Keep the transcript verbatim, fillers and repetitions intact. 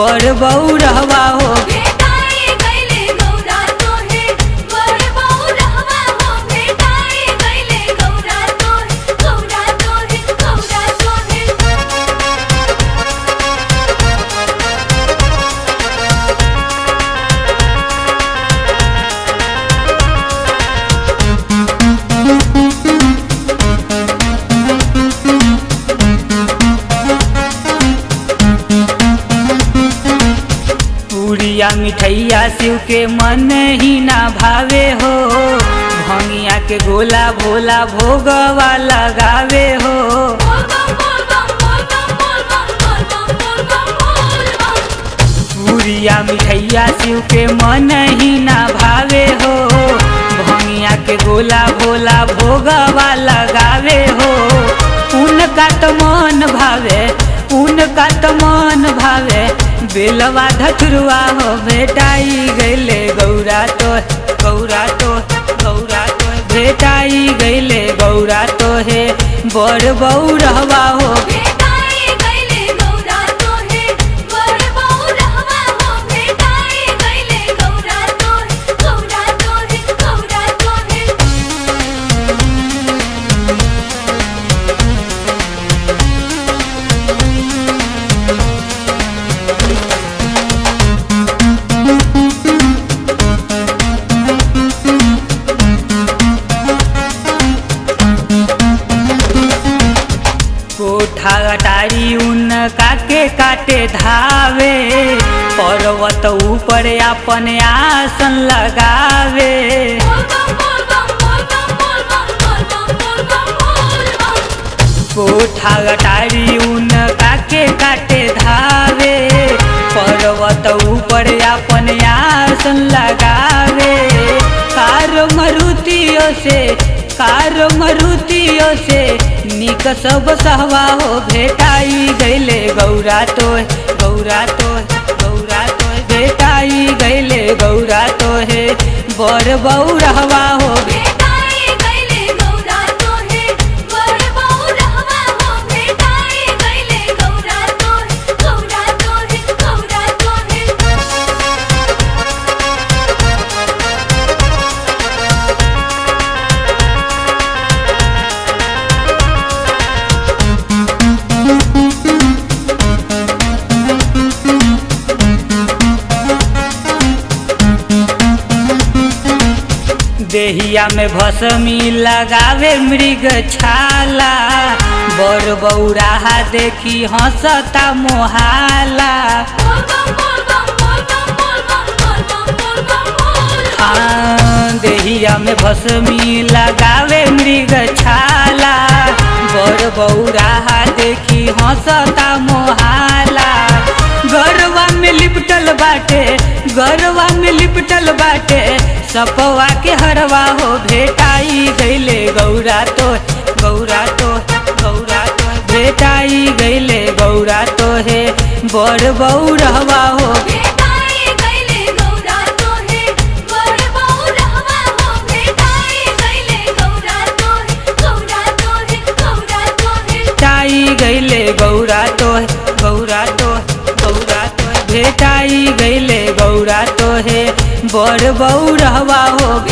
बड़ बौरहवा हो भेटाई गइले गौरा तोहे बड़ बौरहवा हो भेटाई गइले गौरा तोहे गौरा तोहे गौरा तोहे पूरिया मिठैया शिव के मन ही ना भावे हो भंगिया के गोला भोला भोगवा लगावे हो बोल बम बोल बम बोल बम बोल बम बोल बम बोल बम बोल बम पूरिया मिठैया शिव के मन ही ना भावे हो भंगिया के गोला भोला भोगवा लगावे हो उनका तो मन भावे उनका तो मन भावे बेलवा धतुरवा हो भेटाई गइले गौरा तो गौरा तो गौरा तो भेटाई गइले गौरा तो हे बड़ बौरहवा हो भेटाई गइले गौरा तोहे बड़ बौरहवा हो भेटाई गइले गौरा तोहे गौरा तोहे गौरा तोहे कोठा अटारी उनका के काटे धावे पर्वत ऊपर अपन आसन लगावे बोल बम बोल बम बोल बम बोल बम बोल बम बोल बम बोल बम कोठा अटारी उनका के काटे धावे पर्वत ऊपर अपन आसन लगावे कार मरुतियों से कार मरुतियों से निक सब सहवा हो भेटाई गइले गौरा तो गौरा तो गौरा तो भेटाई गइले गौरा तो हे बड़ बौरहवा हो भेटाई गइले गौरा तोहे बड़ बौरहवा हो भेटाई गइले गौरा तोहे गौरा तोहे गौरा तोहे देहिया में भसमी लगावे मृग छाला बड़ बौराहा देखी हंसता मोहाला बोल बम बोल बम बोल बम बोल बम बोल बम बोल बम बोल बम हाँ देहिया में भसमी लगावे मृग छाला बड़ बौराहा देखी हंसता मोहाला गरवा में लिपटल बाटे गरवा में लिपटल बाटे सपवा के हरवा हो भेटाई गइले गौरा तो गौरा तो गौरा तो भेटाई गइले गौरा तो हे बड़ बौरहवा हो भेटाई गइले गौरा तोहे बड़ बौरहवा हो भेटाई गइले गौरा तोहे गौरा तोहे गौरा तोहे भेटाई गइले गौरा तो गौरा तो गौरा तो भेटाई गइले गौरा तो हे बड़ बौरहवा हो